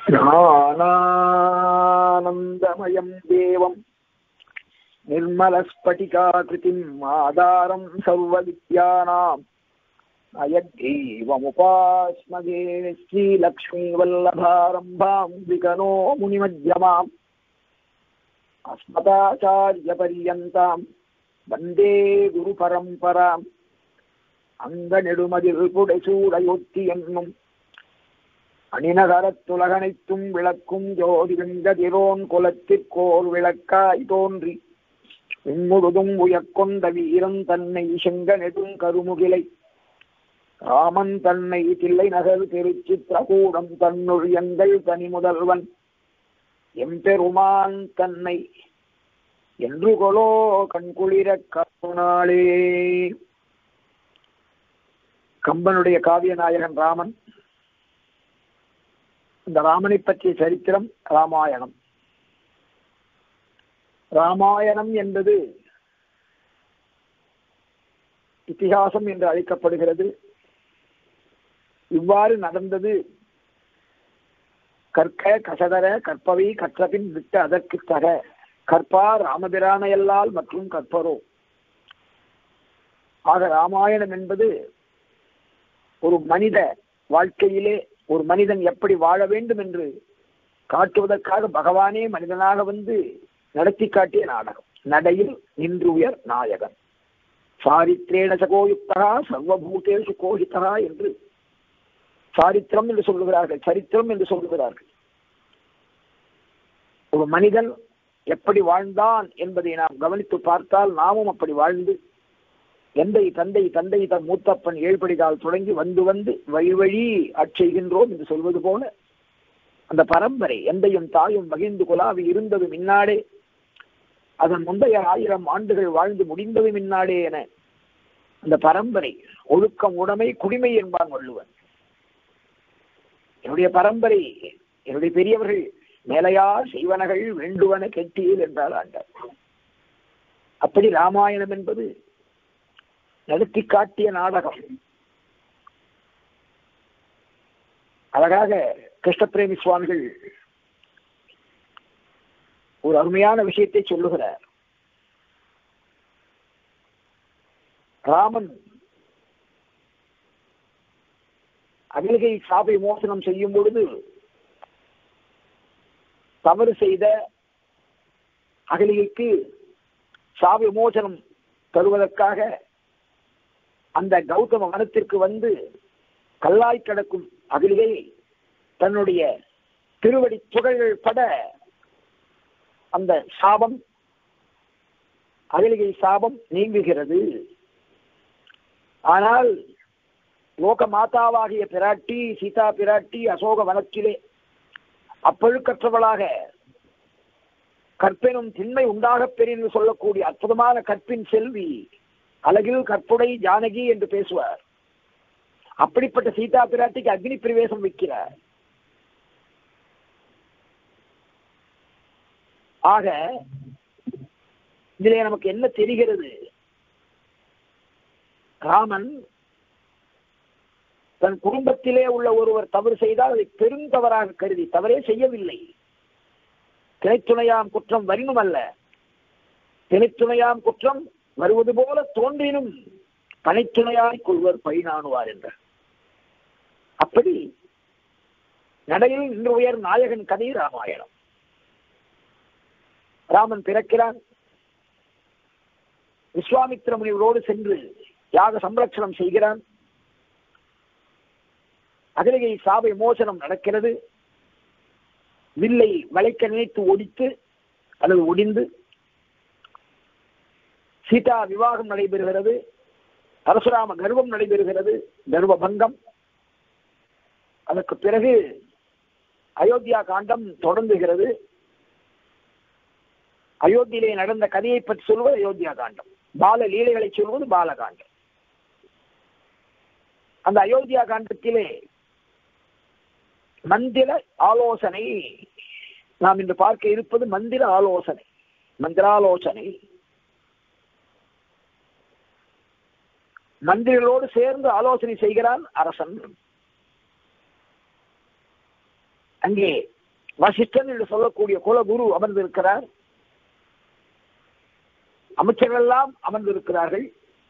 ज्ञानानन्दमयं देवं निर्मलस्फटिकाकृतिम् आधारं सर्वविद्यानाम् अयग्रीवमुपास्मगे श्रीलक्ष्मीवल्लभारम्भां विकनो मुनिमध्यमाम् अस्मदाचार्यपर्यन्तां वन्दे गुरुपरम्पराम् அங்கநெடுமதில் புடைசூடையொத்தி என்னும் அணிநகரத்துலகனைத்தும் விளக்கும் ஜோதி வெங்கதிரோன் குலத்திற்கோர் விளக்காய் தோன்றி விண்முழுதும் உயர்கொண்ட வீரன் தன்னை செங்க நெடும் கருமுகிலை ராமன் தன்னை தில்லை நகர் திருச்சித்திரகூடம் தன்னுள் எங்கள் தனி முதல்வன் எம்பெருமான் தன்னை என்று கொலோ கண்குளிர கருணாளே. கம்பனுடைய காவிய நாயகன் ராமன். இந்த ராமனை பற்றிய சரித்திரம் ராமாயணம். ராமாயணம் என்பது இதிகாசம் என்று அழைக்கப்படுகிறது. இவ்வாறு நடந்தது. கற்க கசடர கற்பவை கற்றபின் விட்டு அதற்கு தக கற்பார் ராமபிரானையல்லால் மற்றும் கற்பரோ. ஆக ராமாயணம் என்பது ஒரு மனித வாழ்க்கையிலே ஒரு மனிதன் எப்படி வாழ வேண்டும் என்று காட்டுவதற்காக பகவானே மனிதனாக வந்து நடத்தி காட்டிய நாடகம். நடையில் நின்று உயர் நாயகன் சாரித்ரேண சகோயுக்தரா சர்வபூதேஷு கோஹிதரா என்று சாரித்திரம் என்று சொல்லுகிறார்கள், சரித்திரம் என்று சொல்லுகிறார்கள். ஒரு மனிதன் எப்படி வாழ்ந்தான் என்பதை நாம் கவனித்து பார்த்தால் நாமும் அப்படி வாழ்ந்து எந்தை தந்தை தந்தை தன் மூத்தப்பன் ஏழ்படிதால் தொடங்கி வந்து வந்து வழி வழி ஆட்செய்கின்றோம் என்று சொல்வது போல அந்த பரம்பரை எந்தையும் தாயும் மகிழ்ந்து குலாவி இருந்தது மின்னாடே, அதன் முந்தைய 1000 ஆண்டுகள் வாழ்ந்து முடிந்தது மின்னாடே என அந்த பரம்பரை ஒழுக்கம் உடைமை குடிமை என்பான் வள்ளுவன். என்னுடைய பரம்பரை என்னுடைய பெரியவர்கள் மேலையார் செய்வனகள் வேண்டுவன கெட்டியில் என்றால் ஆண்டார். அப்படி ராமாயணம் என்பது நடத்தி காட்டிய நாடகம். அழகாக கிருஷ்ணபிரேமி சுவாமிகள் ஒரு அருமையான விஷயத்தை சொல்லுகிறார். ராமன் அகலிகை சாபை மோசனம் செய்யும் பொழுது தவறு செய்த அகலிகைக்கு சாபை மோசனம் தருவதற்காக அந்த கௌதம வனத்திற்கு வந்து கல்லாய் கிடக்கும் அகலிகை தன்னுடைய திருவடி துகள்கள் பட அந்த சாபம் அகலிகை சாபம் நீங்குகிறது. ஆனால் லோக மாதாவாகிய பிராட்டி சீதா பிராட்டி அசோக வனத்திலே அப்பழுக்கற்றவளாக கற்பெனும் திண்மை உண்டாக பெரிய சொல்லக்கூடிய அற்புதமான கற்பின் செல்வி அழகில் கற்புடை ஜானகி என்று பேசுவார். அப்படிப்பட்ட சீதா பிராட்டிக்கு அக்னி பிரவேசம் வைக்கிறார். ஆக இதிலே நமக்கு என்ன தெரிகிறது? ராமன் தன் குடும்பத்திலே உள்ள ஒருவர் தவறு செய்தால் அதை பெருந்தவறாக கருதி தவறே செய்யவில்லை. திணைத்துணையாம் குற்றம் வரினும் அல்ல, திணைத்துணையாம் குற்றம் வருவது போல தோன்றினும் பனைத்துணையாய் கொள்வர் பழிநாணுவார் என்ற அப்படி நடையில் இன்று உயர் நாயகன் கதை ராமாயணம். ராமன் பிறக்கிறான். விஸ்வாமித்திர முனிவரோடு சென்று யாக சம்ரட்சணம் செய்கிறான். அகலிகை சாபை மோசனம் நடக்கிறது. வில்லை வளைக்க நினைத்து ஒடித்து அல்லது ஒடிந்து சீதா விவாகம் நடைபெறுகிறது. பரசுராம கர்வம் நடைபெறுகிறது, கர்வ பங்கம். அதற்கு பிறகு அயோத்தியா காண்டம் தொடங்குகிறது. அயோத்தியிலே நடந்த கதையை பற்றி சொல்வது அயோத்தியா காண்டம், பால லீலைகளை சொல்வது பாலகாண்டம். அந்த அயோத்தியா காண்டத்திலே மந்திர ஆலோசனை நாம் இன்று பார்க்க இருப்பது. மந்திர ஆலோசனை, மந்திராலோசனை. மந்திரிகளோடு சேர்ந்து ஆலோசனை செய்கிறான் அரசன். அங்கே வசிஷ்டன் என்று சொல்லக்கூடிய குலகுரு அமர்ந்திருக்கிறார். அமைச்சர்கள் எல்லாம் அமர்ந்திருக்கிறார்கள்.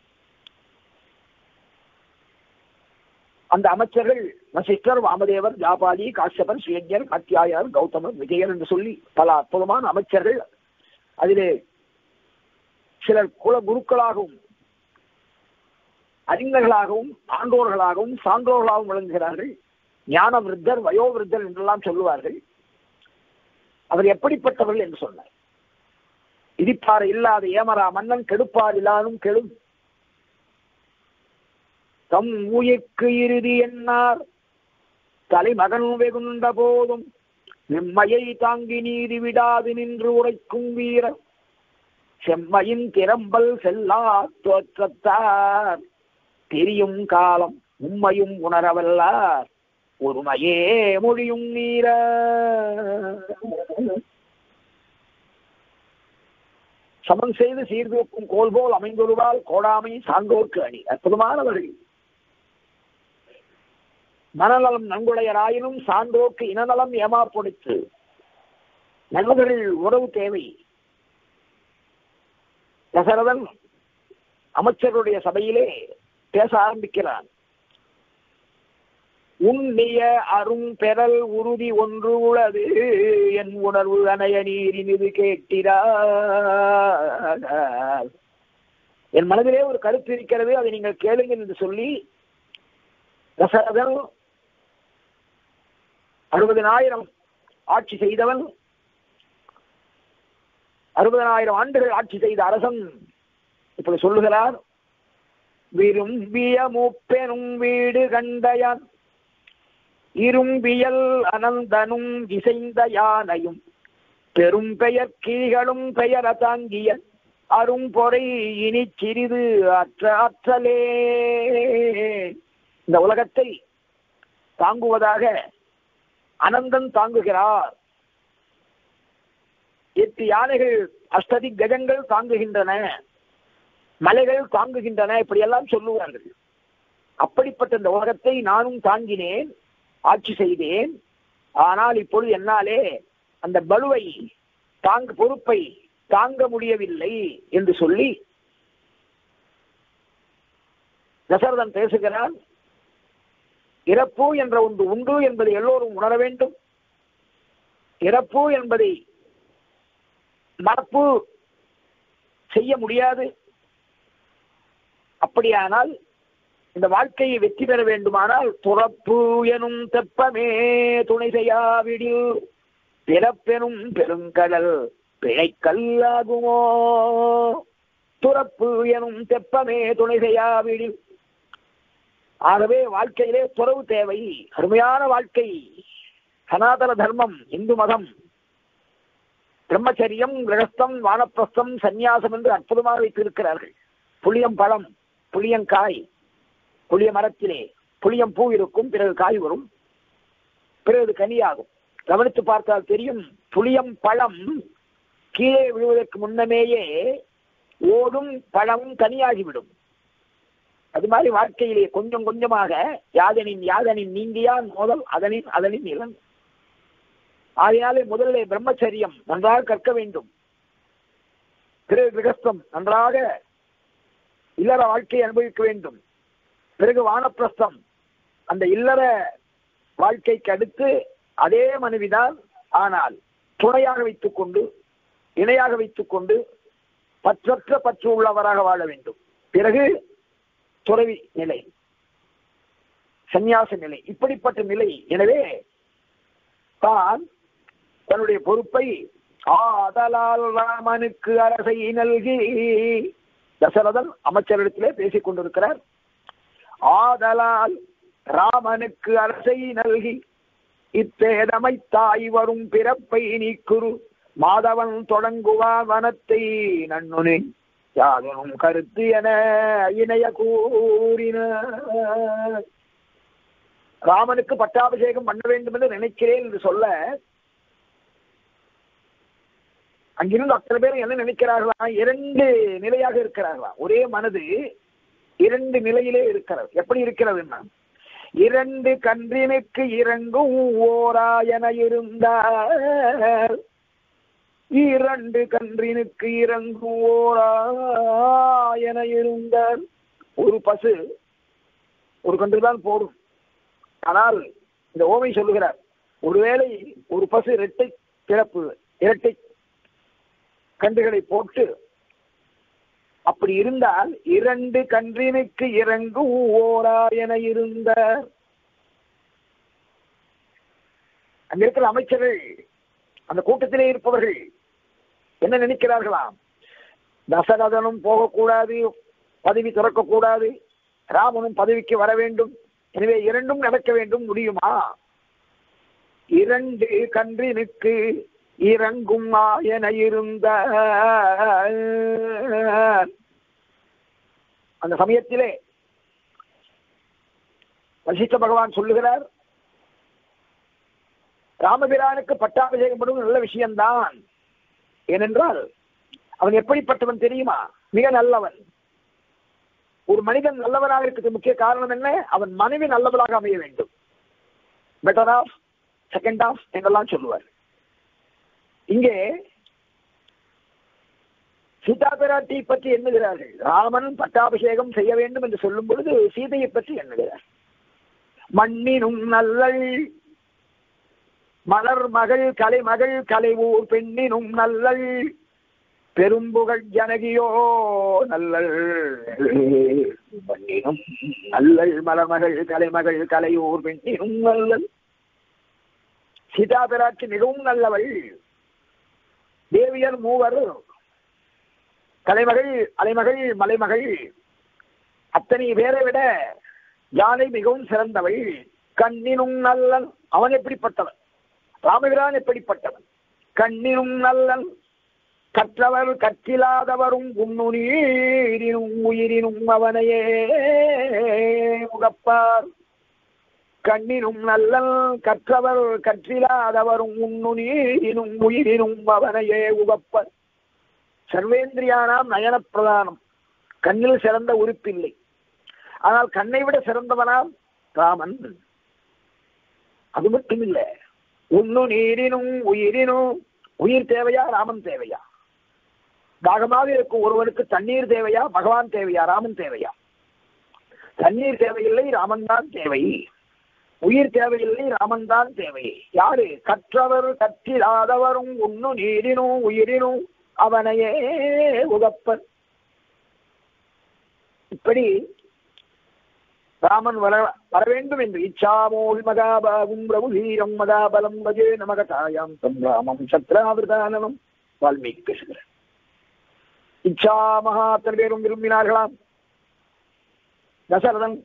அந்த அமைச்சர்கள் வசிஷ்டர், வாமதேவர், ஜாபாலி, காஷ்யபன், ஸ்ரீயர், காத்தியாயர், கௌதமர், விஜயர் என்று சொல்லி பல அற்புதமான அமைச்சர்கள். அதிலே சிலர் குலகுருக்களாகவும் அறிஞர்களாகவும் ஆண்டோர்களாகவும் சான்றோர்களாகவும் விளங்குகிறார்கள். ஞான விருத்தர், வயோவிருத்தர் என்றெல்லாம் சொல்லுவார்கள். அவர் எப்படிப்பட்டவர்கள் என்று சொன்னார். இடிப்பாறு இல்லாத ஏமரா மன்னன் கெடுப்பார் இல்லாதும் கெடும் தம் உயிர்க்கு இறுதி என்னார் தலைமகன் வெகுண்ட போதும் நிம்மையை தாங்கி நீதி விடாது நின்று உரைக்கும் வீரர் செம்மையின் திறம்பல் செல்லா தோற்றத்தார் தெரியும் காலம் உண்மையும் உணரவல்லார் ஒருமையே மொழியும் நீர. சமன் செய்து சீர்தூக்கும் கோல் போல் அமைந்தொருவால் கோடாமை சான்றோர்க்கு அணி. அற்புதமானவர்கள். மனநலம் நன்குடையராயினும் சான்றோர்க்கு இனநலம் ஏமாப்படுத்து. நல்லவர்கள் உறவு தேவை. தசரதன் அமைச்சருடைய சபையிலே பேச ஆரம்பிக்கிறான். உன்னிய அரும் பெறல் உறுதி ஒன்று உளது என் உணர்வு அணைய நீரின் இது கேட்கிறார். என் மனதிலே ஒரு கருத்து இருக்கிறது, அதை நீங்கள் கேளுங்கள் என்று சொல்லி தசரதன் 60,000 ஆட்சி செய்தவன், 60,000 ஆண்டுகள் ஆட்சி செய்த அரசன் இப்படி சொல்லுகிறார். விரும்பிய மூப்பெனும் வீடு கண்டயான் இரும்பியல் அனந்தனும் இசைந்த யானையும் பெரும் பெயர் கீழ்களும் பெயர தாங்கிய அரும்பொறை இனி சிறிது ஆற்றலே. இந்த உலகத்தை தாங்குவதாக அனந்தன் தாங்குகிறார். 8 யானைகள், அஷ்டதி கஜங்கள் தாங்குகின்றன, மலைகள் தாங்குகின்றன, இப்படியெல்லாம் சொல்லுவார்கள். அப்படிப்பட்ட இந்த உலகத்தை நானும் தாங்கினேன், ஆட்சி செய்தேன். ஆனால் இப்பொழுது என்னாலே அந்த பலுவை பொறுப்பை தாங்க முடியவில்லை என்று சொல்லி தசரதன் பேசுகிறான். இறப்பு என்ற ஒன்று உண்டு என்பதை எல்லோரும் உணர வேண்டும். இறப்பு என்பதை மறப்பு செய்ய முடியாது. அப்படியானால் இந்த வாழ்க்கையை வெற்றி பெற வேண்டுமானால் துறப்பு எனும் தெப்பமே துணை செய்யாவிடில் பிறப்பெனும் பெருங்கடல் பிழைக்கல்லாகுமோ. துறப்பு எனும் தெப்பமே துணை செய்யாவிடில். ஆகவே வாழ்க்கையிலே துறவு தேவை. அருமையான வாழ்க்கை. சனாதன தர்மம், இந்து மதம், பிரம்மச்சரியம், கிரகஸ்தம், வானப்பிரஸ்தம், சந்நியாசம் என்று அற்புதமாக வைத்திருக்கிறார்கள். புளியம் பழம், புளியங்காய், புளிய மரத்திலே புளியம் பூ இருக்கும், பிறகு காய் வரும், பிறகு கனியாகும். கவனித்து பார்த்தால் தெரியும். புளியம் பழம் கீழே விழுவதற்கு முன்னமேயே ஓடும், பழம் கனியாகிவிடும். அது மாதிரி வாழ்க்கையிலே கொஞ்சம் கொஞ்சமாக யாதனின் நீங்கியான் முதல் அதனின் இளன். ஆகையாலே முதலிலே பிரம்மச்சரியம் நன்றாக கற்க வேண்டும். பிறகு கிரகஸ்தம், நன்றாக இல்லற வாழ்க்கையை அனுபவிக்க வேண்டும். பிறகு வானப்பிரஸ்தம், அந்த இல்லற வாழ்க்கைக்கு அடுத்து அதே மனைவிதான், ஆனால் துணையாக வைத்துக் கொண்டு, இணையாக வைத்துக் கொண்டு பற்றற்ற பற்று உள்ளவராக வாழ வேண்டும். பிறகு துறவி நிலை, சந்நியாச நிலை, இப்படிப்பட்ட நிலை. எனவே தான் தன்னுடைய பொறுப்பை ஆதலால் ராமனுக்கு அரசை நல்கி தசரதன் அமைச்சரிடத்திலே பேசிக் கொண்டிருக்கிறார். ஆதலால் ராமனுக்கு அரசை நல்கி இத்தேதமை தாய் வரும் பிறப்பை நீக்குரு மாதவன் தொடங்குவான் வனத்தை நன்னுனே யாதனும் கருத்து என இணைய கூறின. ராமனுக்கு பட்டாபிஷேகம் பண்ண வேண்டும் என்று நினைக்கிறேன் என்று சொல்ல, அங்கிருந்து அத்தனை பேர் என்ன நினைக்கிறார்களா? 2 நிலையாக இருக்கிறார்களா? ஒரே மனது 2 நிலையிலே இருக்கிறது. எப்படி இருக்கிறதுன்னா, இரண்டு கன்றினுக்கு இறங்கும் ஓராயன இருந்தார். இரண்டு கன்றினுக்கு இறங்கும் ஓராயன இருந்தார். ஒரு பசு ஒரு கன்றுதான் போடும். ஆனால் இந்த ஓமை சொல்லுகிறார், ஒருவேளை ஒரு பசு இரட்டை பிறப்பு இரட்டை கன்றுகளை போட்டு அப்படி இருந்தால் இரண்டு கன்றினுக்கு இறங்கும் ஓராயன இருந்தார். அங்க இருக்கிற அமைச்சர்கள், அந்த கூட்டத்திலே இருப்பவர்கள் என்ன நினைக்கிறார்களாம்? தசரதனும் போகக்கூடாது, பதவி துறக்கக்கூடாது, ராமனும் பதவிக்கு வர வேண்டும், எனவே இரண்டும் நடக்க வேண்டும். முடியுமா? இரண்டு கன்றினுக்கு இறங்கும் ஆயன இருந்த அந்த சமயத்திலே வசிஷ்ட பகவான் சொல்லுகிறார், ராமபிரானுக்கு பட்டாபிஷேகம் பண்ணுவது நல்ல விஷயம்தான். ஏனென்றால் அவன் எப்படிப்பட்டவன் தெரியுமா? மிக நல்லவன். ஒரு மனிதன் நல்லவனாக இருக்கிறது முக்கிய காரணம் என்ன? அவன் மனைவி நல்லவளாக அமைய வேண்டும். பெட்டர் ஆஃப் செகண்ட் ஆஃப் என்றெல்லாம் சொல்லுவார். இங்கே சீதா பிராட்டி பற்றி எண்ணுகிறார்கள். ராமன் பட்டாபிஷேகம் செய்ய வேண்டும் என்று சொல்லும் பொழுது சீதையை பற்றி எண்ணுகிறார். மண்ணினும் நல்லள் மலர் மகள் கலைமகள் கலைவூர் பெண்ணினும் நல்லள் பெரும்புகழ் ஜனகியோ நல்லள். மண்ணினும் நல்லள் மலர்மகள் கலைமகள் கலையூர் பெண்ணினும் நல்லள். சீதா பிராட்டி மிகவும் நல்லவள். தேவியர் மூவர், கலைமகள் அலைமகள் மலைமகள், அத்தனை பேரை விட யானை மிகவும் சிறந்தவள். கண்ணினும் நல்லன். அவன் எப்படிப்பட்டவன்? ராமபிரான் எப்படிப்பட்டவன்? கண்ணினும் நல்லன் கற்றவர் கற்றிலாதவரும் உண்ணுநீரினும் உயிரினும் அவனையே முகப்பார். கண்ணினும் நல்லல் கற்றவர் கற்றிலாதவரும் உண்ணுநீரினும் உயிரினும் அவனையே உகப்பர். சர்வேந்திரியானாம் நயன பிரதானம். கண்ணில் சிறந்த உறுப்பில்லை. ஆனால் கண்ணை விட சிறந்தவனாம் ராமன். அது மட்டும் இல்லை, உண்ணு நீரினும் உயிரினும். உயிர் தேவையா, ராமன் தேவையா? தாகமாக இருக்கும் ஒருவனுக்கு தண்ணீர் தேவையா, பகவான் தேவையா, ராமன் தேவையா? தண்ணீர் தேவையில்லை, ராமன் தான் தேவை. உயிர் தேவையில்லை, ராமன் தான் தேவை. யாரு? கற்றவர் கற்றிலாதவரும் உண்ணு நீரினும் உயிரினும் அவனையே உகப்பன். இப்படி ராமன் வர வேண்டும் என்று இச்சாமோல் மகாபாகும் பிரபு வீரம் மகாபலம் வஜே நமகதாயாம் தம் ராமம் சத்ராவிரதானம் வால்மீகி பேசுகிறார். இச்சா மகா அத்தனை பேரும் விரும்பினார்களாம். தசரதன்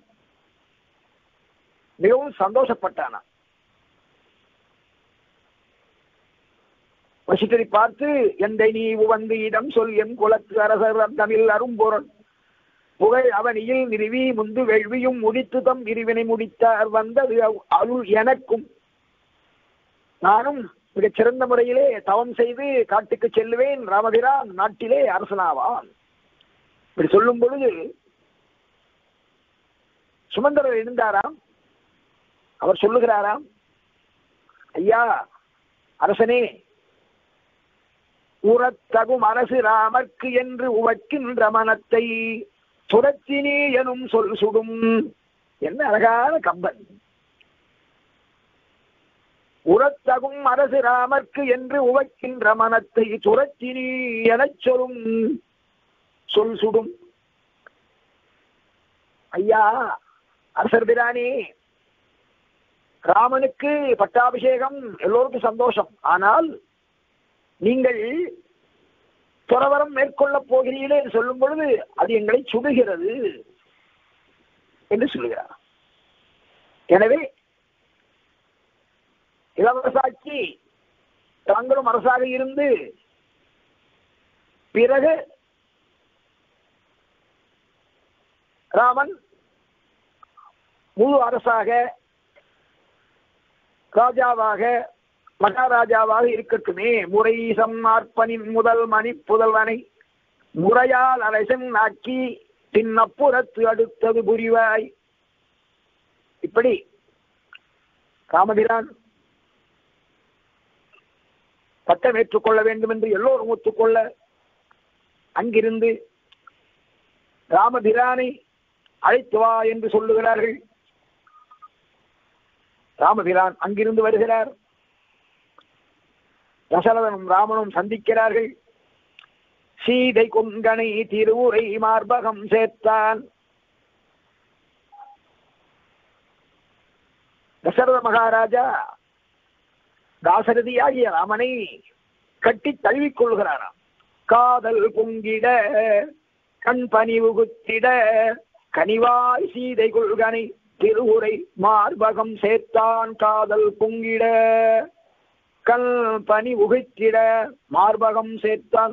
மிகவும் சந்தோஷப்பட்டானா. வசிஷ்டரை பார்த்து, எந்தை நீ உவந்து இடம் சொல் என் குலத்து அரசர் தமிழ் அரும்பொருள் புகழ் அவனியில் நிறுவி முந்து வேள்வியும் முடித்து தம் இருவினை முடித்தார் வந்தது அருள் எனக்கும். நானும் மிகச் சிறந்த முறையிலே தவம் செய்து காட்டுக்கு செல்லுவேன், ராமபிரான் நாட்டிலே அரசனாவான். இப்படி சொல்லும் பொழுது சுமந்தரர் எழுந்தாராம். அவர் சொல்லுகிறாராம், ஐயா அரசனே, உறத்தகும் அரசு ராமர்க்கு என்று உவக்கின்ற மனத்தை துரத்தினே எனும் சொல் சுடும். என்ன அழகான கம்பன்! உறத்தகும் அரசு ராமர்க்கு என்று உவக்கின்ற மனத்தை துரத்தினி எனச் சொல்லும் சொல் சுடும். ஐயா அரசர் பிரானே, ராமனுக்கு பட்டாபிஷேகம் எல்லோருக்கும் சந்தோஷம். ஆனால் நீங்கள் துறவரம் மேற்கொள்ளப் போகிறீர்களே என்று சொல்லும் பொழுது அது எங்களை சுடுகிறது என்று சொல்லுகிறார். எனவே இளவரசாட்சி தாங்களும் அரசாக இருந்து பிறகு ராமன் முழு அரசாக ராஜாவாக மகாராஜாவாக இருக்கட்டுமே. முறை சம்மார்ப்பனின் முதல் மணி புதல்வனை முறையால் அரசன் ஆக்கி பின்னப்புறத்து அடுத்தது புரிவாய். இப்படி ராமபிரான் பட்டம் ஏற்றுக்கொள்ள வேண்டும் என்று எல்லோரும் ஒத்துக்கொள்ள அங்கிருந்து ராமபிரானை அழைத்து வா என்று சொல்லுகிறார்கள். ராமபிரான் அங்கிருந்து வருகிறார். தசரதனும் ராமனும் சந்திக்கிறார்கள். சீதை கொங்கனை திருவுரை மார்பகம் சேர்த்தான். தசரத மகாராஜா தாசரதியாகிய ராமனை கட்டி தழுவிக் கொள்கிறாராம். காதல் பொங்கிட கண் பணிவு குத்திட கனிவாய் சீதை கொள்கனை திருவுரை மார்பகம் சேர்த்தான். காதல் பொங்கிட கண் பனி உகுத்திட மார்பகம் சேர்த்தான்.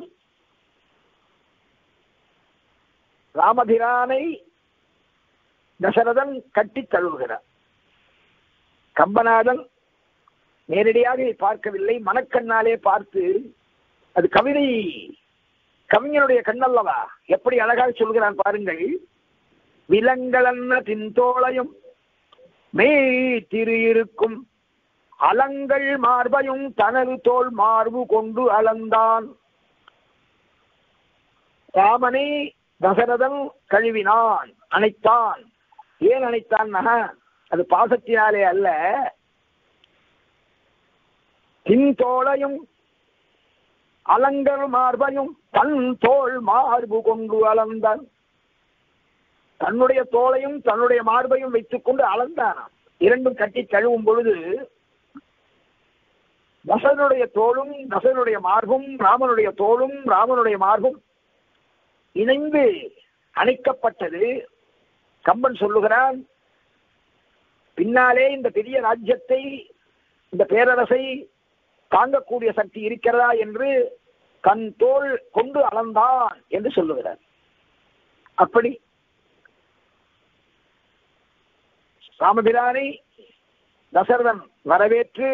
ராமபிரானை தசரதன் கட்டி தழுவுகிறார். கம்பநாதன் நேரடியாக பார்க்கவில்லை, மனக்கண்ணாலே பார்த்து, அது கவிதை கவிஞனுடைய கண்ணல்லவா, எப்படி அழகாக சொல்கிறான் பாருங்கள். விலங்களன்ன தின்தோளையும் மேய் திரு இருக்கும் அலங்கள் மார்பையும் தனது தோல் மார்பு கொண்டு அளந்தான். ராமனை தசரதன் கழுவினான், அணைத்தான். ஏன் அணைத்தான்? அது பாசத்தினாலே அல்ல. தின்தோளையும் அலங்கல் மார்பையும் தன் தோல் மார்பு கொண்டு அளந்தான். தன்னுடைய தோளையும் தன்னுடைய மார்பையும் வைத்துக் கொண்டு அளந்தானாம். இரண்டும் கட்டி கழுவும் பொழுது தசரனுடைய தோளும் தசரனுடைய மார்பும் ராமனுடைய தோளும் ராமனுடைய மார்பும் இணைந்து அணைக்கப்பட்டது. கம்பன் சொல்லுகிறான், பின்னாலே இந்த பெரிய ராஜ்யத்தை, இந்த பேரரசை தாங்கக்கூடிய சக்தி இருக்கிறதா என்று தன் தோள் கொண்டு அளந்தான் என்று சொல்லுகிறார். அப்படி ராமபிரானை தசரதன் வரவேற்று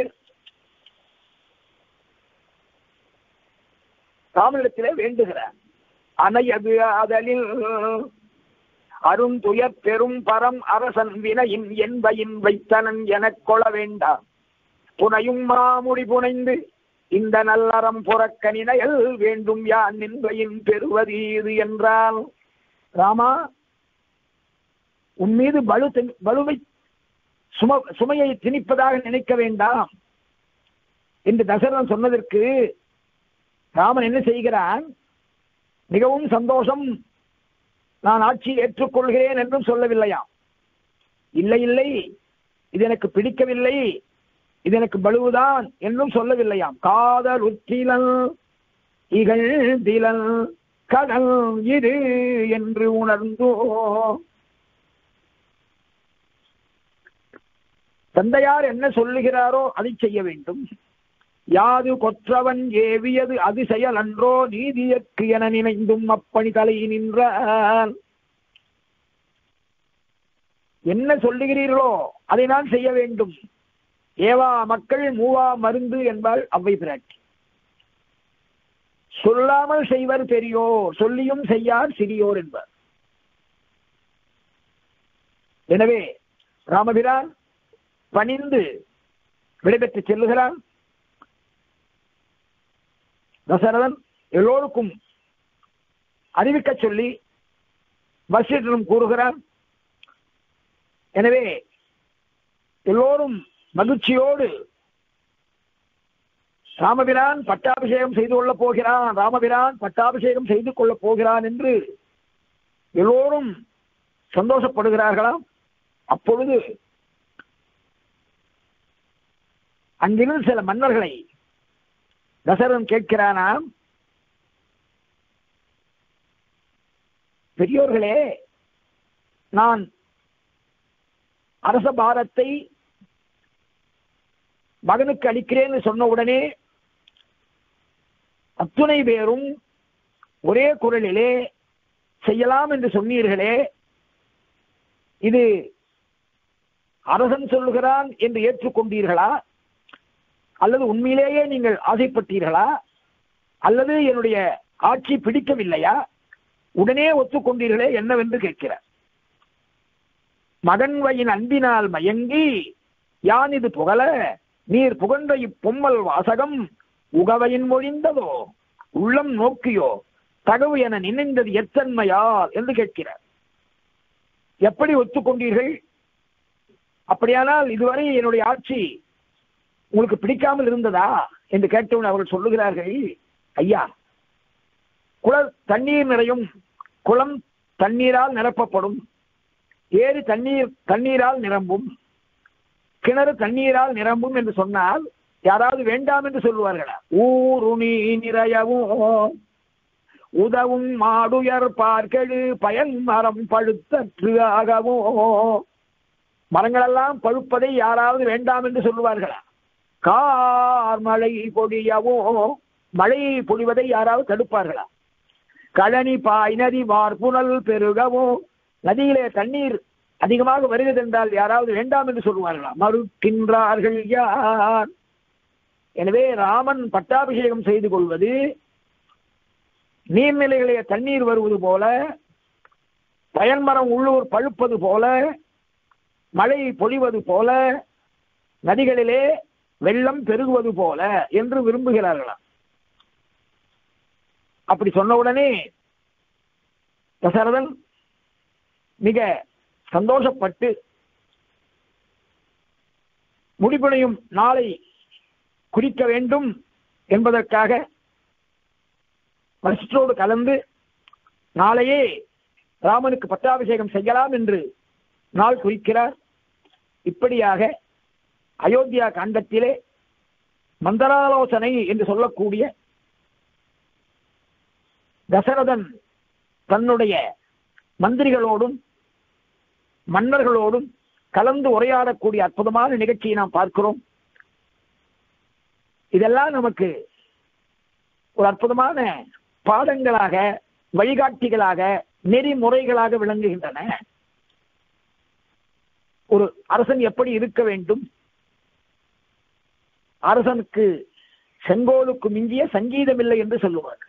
ராமனிடத்திலே வேண்டுகிறார். அணையது ஆதலில் அருந்துயர் பெரும் பரம் அரசன் வினையின் என்பையின் வைத்தனன் எனக் கொள்ள வேண்டாம். புனையும் மாமுடி புனைந்து இந்த நல்லறம் புறக்கணினையல் வேண்டும் யான் நின்பையின் பெறுவது இது என்றால், ராமா, உன் மீது பலுவை சுமையை திணிப்பதாக நினைக்க வேண்டாம் என்று தசரதன் சொன்னதற்கு ராமன் என்ன செய்கிறான்? மிகவும் சந்தோஷம், நான் ஆட்சியை ஏற்றுக்கொள்கிறேன் என்றும் சொல்லவில்லையாம். இல்லை இல்லை, இது எனக்கு பிடிக்கவில்லை, இது எனக்கு பலுவுதான் என்றும் சொல்லவில்லையாம். காதல் உத்திலன் இகழ்திலன் கடல் இது என்று உணர்ந்தோ. தந்தையார் என்ன சொல்லுகிறாரோ அதை செய்ய வேண்டும். யாது கொற்றவன் ஏவியது அது செயல் அன்றோ நீதியற்கு என நினைந்தும் அப்பணி தலை நின்றான். என்ன சொல்லுகிறீர்களோ அதை நான் செய்ய வேண்டும். ஏவா மக்கள் மூவா மருந்து என்பாள் அவ்வை பிராட்டி. சொல்லாமல் செய்வர் பெரியோர், சொல்லியும் செய்யார் சிறியோர் என்பார். எனவே ராமபிரான் பணிந்து விடைபெற்று செல்லுகிறான். தசரதன் எல்லோருக்கும் அறிவிக்க சொல்லி வசிஷ்டரும் கூறுகிறான். எனவே எல்லோரும் மகிழ்ச்சியோடு ராமபிரான் பட்டாபிஷேகம் செய்து கொள்ளப் போகிறான், ராமபிரான் பட்டாபிஷேகம் செய்து கொள்ளப் போகிறான் என்று எல்லோரும் சந்தோஷப்படுகிறார்களாம். அப்பொழுது அங்கிருந்து சில மன்னர்களை தசரதன் கேட்கிறானாம். பெரியோர்களே, நான் அரச பாரத்தை மகனுக்கு அளிக்கிறேன் சொன்ன உடனே அத்துணை பேரும் ஒரே குரலிலே செய்யலாம் என்று சொன்னீர்களே, இது அரசன் சொல்லுகிறான் என்று ஏற்றுக்கொண்டீர்களா, அல்லது உண்மையிலேயே நீங்கள் ஆசைப்பட்டீர்களா, அல்லது என்னுடைய ஆட்சி பிடிக்கவில்லையா, உடனே ஒத்துக்கொண்டீர்களே என்னவென்று கேட்கிறார். மகன்வையின் அன்பினால் மயங்கி யான் இது புகழ நீர் புகழ்ந்த இப்பொம்மல் வாசகம் உகவையின் மொழிந்ததோ உள்ளம் நோக்கியோ தகவு என நினைந்தது எத்தன்மையால் என்று கேட்கிறார். எப்படி ஒத்துக்கொண்டீர்கள்? அப்படியானால் இதுவரை என்னுடைய ஆட்சி உங்களுக்கு பிடிக்காமல் இருந்ததா என்று கேட்டவுடன் அவர்கள் சொல்லுகிறார்கள், ஐயா, தண்ணீர் நிறையும், குளம் தண்ணீரால் நிரப்பப்படும், ஏரி தண்ணீரால் நிரம்பும், கிணறு தண்ணீரால் நிரம்பும் என்று சொன்னால் யாராவது வேண்டாம் என்று சொல்லுவார்களா? ஊருணி நிறையவும் உதவும் மாடுயர் பார்க்கெழு பயன் மரம் பழுத்தற்று ஆகவும், மரங்களெல்லாம் பழுப்பதை யாராவது வேண்டாம் என்று சொல்லுவார்களா? கார் மழை பொழியவோ, மழை பொழிவதை யாராவது தடுப்பார்களா? கழனி பாய் நதி வார்புணல் பெருகவோ, நதியிலே தண்ணீர் அதிகமாக வருகிறது என்றால் யாராவது வேண்டாம் என்று சொல்லுவார்களா? மறுக்கின்றார்கள் யார்? எனவே ராமன் பட்டாபிஷேகம் செய்து கொள்வது நீர்நிலைகளே தண்ணீர் வருவது போல, பயன்மரம் உள்ளூர் பழுப்பது போல, மழை பொழிவது போல, நதிகளிலே வெள்ளம் பெருகுவது போல என்று விரும்புகிறார்களாம். அப்படி சொன்னவுடனே தசரதன் மிக சந்தோஷப்பட்டு முடிபுனையும் நாளை குறிக்க வேண்டும் என்பதற்காக வசிஷ்டரோடு கலந்து நாளையே ராமனுக்கு பட்டாபிஷேகம் செய்யலாம் என்று நாள் குறிக்கிறார். இப்படியாக அயோத்தியா காண்டத்திலே மந்தராலோசனை என்று சொல்லக்கூடிய தசரதன் தன்னுடைய மந்திரிகளோடும் மன்னர்களோடும் கலந்து உரையாடக்கூடிய அற்புதமான நிகழ்ச்சியை நாம் பார்க்கிறோம். இதெல்லாம் நமக்கு ஒரு அற்புதமான பாடங்களாக, வழிகாட்டிகளாக, நெறிமுறைகளாக விளங்குகின்றன. ஒரு அரசன் எப்படி இருக்க வேண்டும், அரசனுக்கு செங்கோலுக்கு மிஞ்சிய சங்கீதம் இல்லை என்று சொல்லுவார்.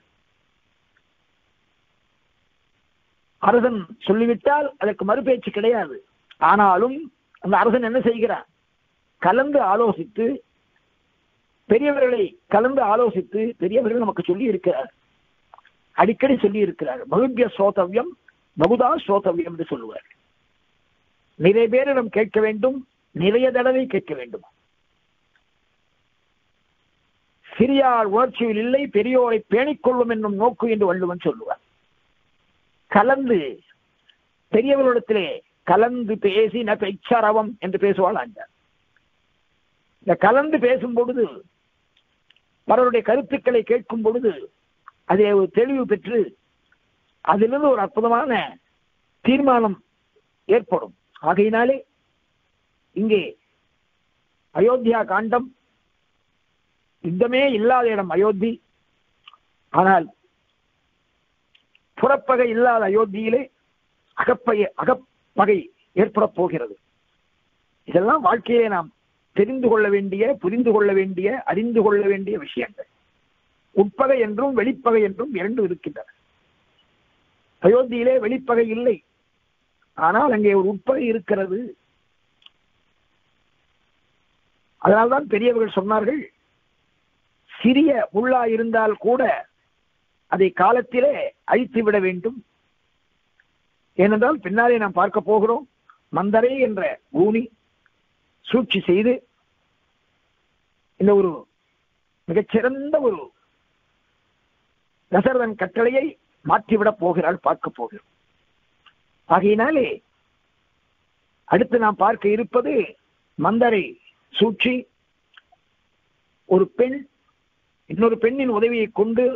அரசன் சொல்லிவிட்டால் அதற்கு மறுபேச்சு கிடையாது. ஆனாலும் அந்த அரசன் என்ன செய்கிறான்? கலந்து ஆலோசித்து, பெரியவர்களை கலந்து ஆலோசித்து, பெரியவர்கள் நமக்கு சொல்லி இருக்கிறார், அடிக்கடி சொல்லி இருக்கிறார். பகுபிய ஸ்ரோதவ்யம் பகுதா ஸ்ரோதவ்யம் என்று சொல்லுவார். நிறைய பேரிடம் கேட்க வேண்டும், நிறைய தடவை கேட்க வேண்டும். சிறியார் உணர்ச்சியில் இல்லை, பெரியோரை பேணிக்கொள்ளும் என்னும் நோக்கு என்று வள்ளுவன் சொல்லுவார். கலந்து பெரியவர்களிடத்திலே கலந்து பேசி நெச்சரவம் என்று பேசுவாள் ஆண்டார். இந்த கலந்து பேசும் பொழுது, பலருடைய கருத்துக்களை கேட்கும் பொழுது அதை ஒரு தெளிவு பெற்று அதிலிருந்து ஒரு அற்புதமான தீர்மானம் ஏற்படும். ஆகையினாலே இங்கே அயோத்தியா காண்டம், யுத்தமே இல்லாத இடம் அயோத்தி. ஆனால் புறப்பகை இல்லாத அயோத்தியிலே அகப்பகை ஏற்பட போகிறது. இதெல்லாம் வாழ்க்கையிலே நாம் தெரிந்து கொள்ள வேண்டிய, புரிந்து கொள்ள வேண்டிய, அறிந்து கொள்ள வேண்டிய விஷயங்கள். உட்பகை என்றும் வெளிப்பகை என்றும் இரண்டும் இருக்கின்றன. அயோத்தியிலே வெளிப்பகை இல்லை, ஆனால் அங்கே ஒரு உட்பகை இருக்கிறது. அதனால்தான் பெரியவர்கள் சொன்னார்கள், சிறிய முள்ளா இருந்தால் கூட அதை காலத்திலே அழித்து விட வேண்டும். ஏனென்றால் பின்னாலே நாம் பார்க்க போகிறோம், மந்தரை என்ற ஊனி சூழ்ச்சி செய்து இந்த ஒரு மிகச்சிறந்த ஒரு தசரதன் கட்டளையை மாற்றிவிடப் போகிறாள், பார்க்க போகிறோம். ஆகையினாலே அடுத்து நாம் பார்க்க இருப்பது மந்தரை சூழ்ச்சி. ஒரு பெண் இன்னொரு பெண்ணின் உதவியை கொண்டு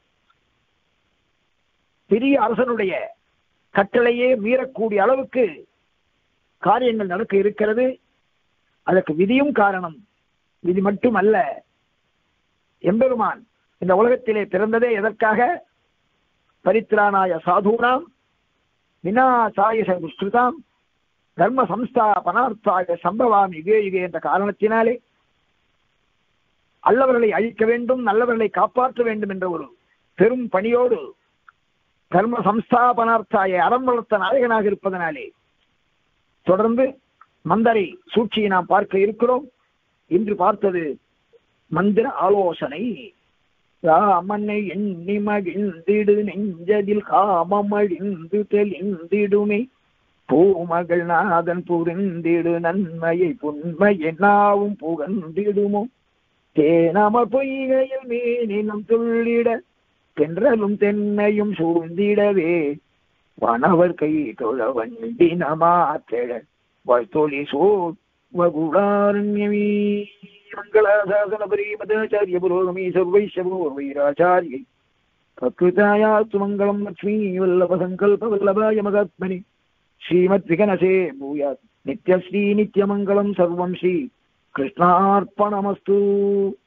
பெரிய அரசனுடைய கட்டளையே மீறக்கூடிய அளவுக்கு காரியங்கள் நடக்க இருக்கிறது. அதற்கு விதியும் காரணம். விதி மட்டும் அல்ல, எம்பெருமான் இந்த உலகத்திலே பிறந்ததே எதற்காக? பரித்ராணாய சாதூனாம் விநாசாய துஷ்கிருதாம் தர்ம சம்ஸ்தாபனார்த்தாய சம்பவாமி யுகே யுகே என்ற காரணத்தினாலே அல்லவர்களை அழிக்க வேண்டும், நல்லவர்களை காப்பாற்ற வேண்டும் என்ற ஒரு பெரும் பணியோடு தர்ம சம்ஸ்தாபனார்த்தாய அறம் வளர்த்த நாயகனாக இருப்பதனாலே தொடர்ந்து மந்தரை சூழ்ச்சியை நாம் பார்க்க இருக்கிறோம். இன்று பார்த்தது மந்திர ஆலோசனை. ராமனை எண்ணி மகிழ்ந்திடு நெஞ்சதில் காமமழிந்து தெளிந்திடுமே, பூமகள் நாதன் புரிந்திடு நன்மையை புண்மையை நாவும் புகழ்ந்திடுமோ, தேனமர் பொய்கையில் மீனினம் துள்ளிட தென்றலும் தென்னையும் சூழ்ந்திடவே, வனவர் கை தொழ வண்டினமாற்றெழ வாழ்த்தொழி சோழ் வகுடாரண்யமே. மங்களாசாசன பரீமதாச்சாரிய புரோகமி சர்வைஷவோ வைராச்சாரியை பிரகிருதாயாஸ்து மங்களம் லக்ஷ்மீ வல்லப சங்கல்ப வல்லபாய மகாத்மனி ஸ்ரீமத் விகனசே பூயாத் நித்யஸ்ரீ நித்யமங்கலம் சர்வம் ஸ்ரீ கிருஷ்ணார்ப்பணமஸ்து.